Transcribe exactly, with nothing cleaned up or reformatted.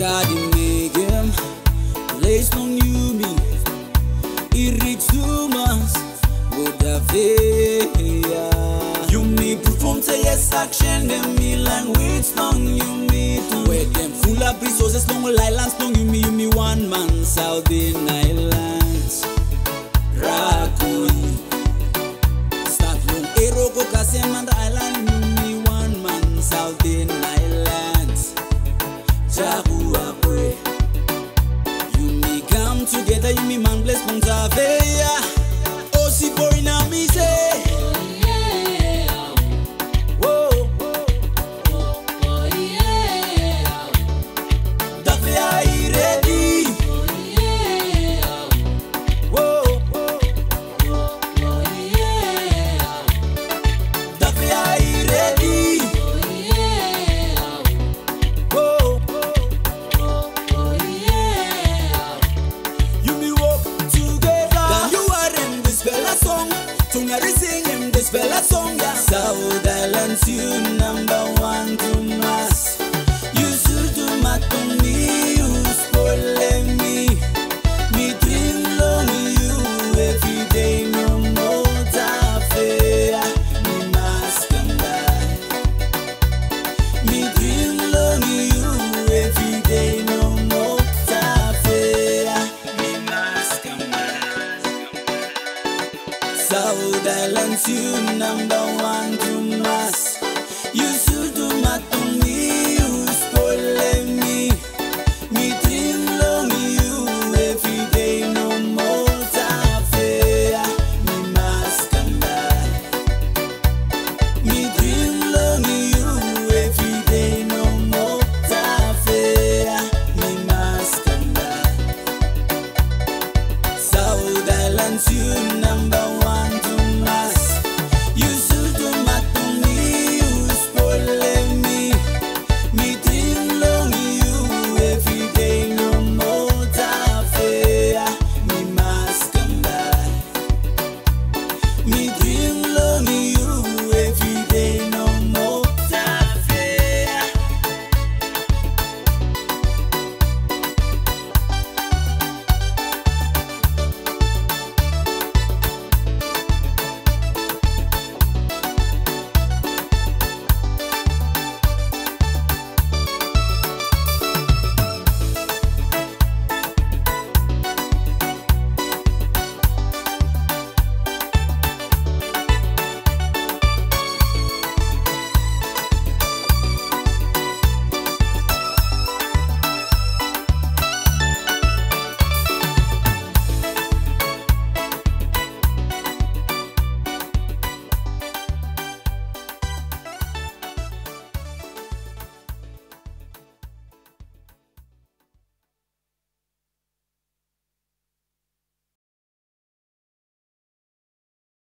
God make him place on you me. He reach too much, but the fear. You me perform say yes action, them me language long you me to where them full of resources, long islands, long you me, you me one man, Southern Islands. Rakui. Start long Eroko Kasemanda Island, you me one man, Southern Islands. Jahuapwe. You me come together, you me man bless Montavea. Oh, si boy now me say. South Islands, you number one to mass. You should do my to me, you spoil me. Me dream long you every day, no more affair. Me must come back. Me dream long you every day, no more affair. Me must come back. South Islands, you number one to mass. You should do my to me, you spoil me. Me dream long you every day, no more affair. Me must come back. Me dream long you every day, no more affair. Me must come back. South Islands, you number one to mass. You should do my to me, you spoil me. Me dream long you every day, no more affair. Me must come back. Me dream